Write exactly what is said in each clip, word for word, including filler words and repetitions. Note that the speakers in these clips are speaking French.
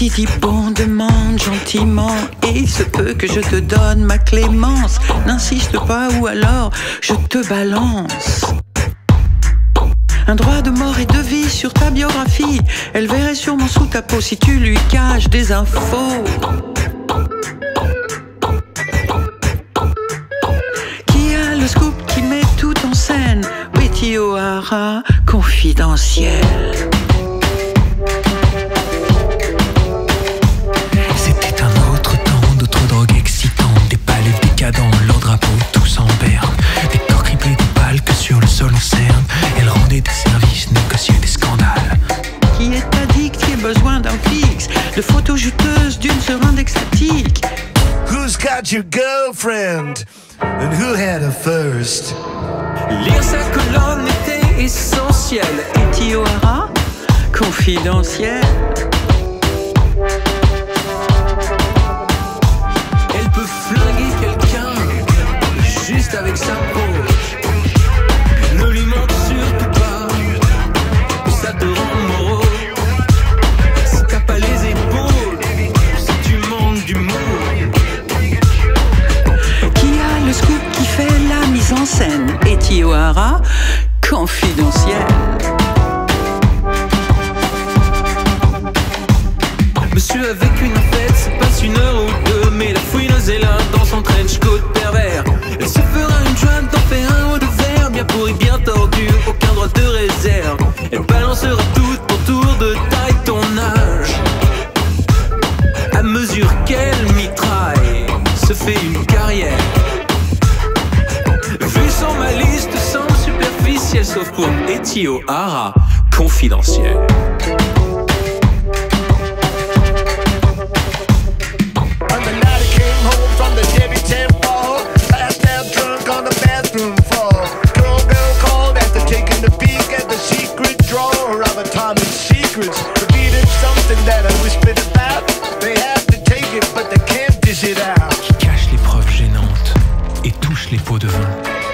qui dit bon demande gentiment, et il se peut que je te donne ma clémence. N'insiste pas ou alors je te balance un droit de mort et de vie sur ta biographie. Elle verrait sûrement sous ta peau si tu lui caches des infos. Qui a le scoop qui met tout en scène? Betty O'Hara, confidentiel. C'était un autre temps, d'autres drogues excitantes, des palais décadents, leurs drapeaux tous en berne, des corps criblés de balles que sur le sol on cerne. Elle rendait des services, négociait des scandales. Qui est addict, qui a besoin d'un fixe, de photos juteuses d'une seringue extatique. Who's got your girlfriend? And who had her first? Lire sa colonne était essentiel. Betty O'Hara, confidentiel. Elle peut flinguer quelqu'un juste avec sa peau. Ne lui montre surtout pas que ça te rend morose. Si t'as pas les épaules, si tu manques d'humour. Qui a le scoop qui fait la mise en scène? Betty O'Hara, confidentiel. Monsieur avec une fête, c'est passe une heure ou deux, mais la fouineuse est là dans son trench coat pervers. Elle se fera une jointe, t'en fais un ou deux verres, bien pourri, bien tordu, aucun droit de réserve. Elle balancera tout pour tour de taille ton âge, à mesure qu'elle mitraille, se fait une carrière. Vu sans malice, te semble superficielle, sauf pour Betty O'Hara, confidentiel. Secrets, repeated something that I whispered about. They have to take it, but they can't dish it out. Qui cache les preuves gênantes et touche les pots de vin.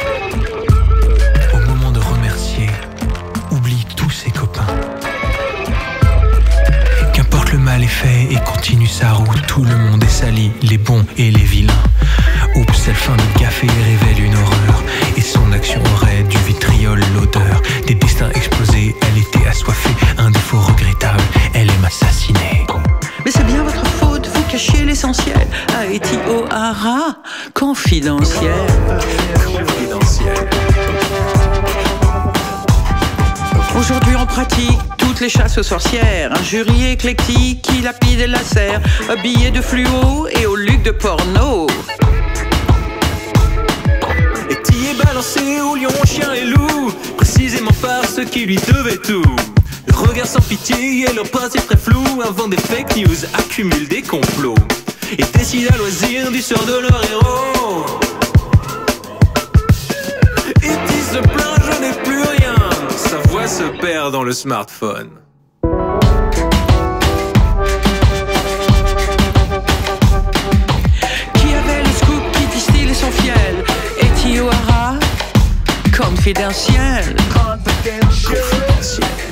Au moment de remercier, oublie tous ses copains. Qu'importe le mal est fait et continue sa route. Tout le monde est sali, les bons et les vilains. Oups, c'est le fin de café révèle une horreur. Et son action aurait du vitriol l'odeur. Des destins explosés, elle était assoiffée. Un défaut regrettable, elle aime assassiner. Mais c'est bien votre faute, vous cachez l'essentiel. À Betty O'Hara, confidentiel. Confidentiel. Aujourd'hui on pratique toutes les chasses aux sorcières. Un jury éclectique qui lapide et lacère, habillé de fluo et au luc de porno. Et t'y est balancé au lion, au chien et loup, précisément par ceux qui lui devaient tout. Le regard sans pitié et leur principe très flou, avant des fake news, accumulent des complots et décident à loisir du sort de leur héros. Et il se plaint, je n'ai plus rien, sa voix se perd dans le smartphone. Qui avait le scoop qui distille son fiel? Betty O'Hara, confidentiel. Confidential. Confidentiel.